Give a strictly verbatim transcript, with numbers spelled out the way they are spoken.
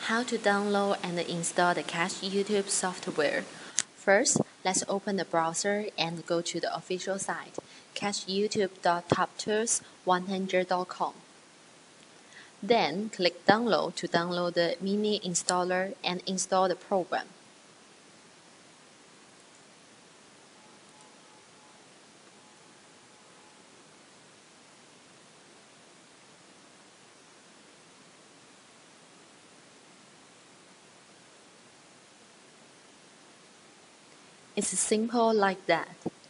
How to download and install the Catch YouTube software. First, let's open the browser and go to the official site, catch youtube dot top tools one hundred dot com. Then, click Download to download the mini installer and install the program. It's simple like that.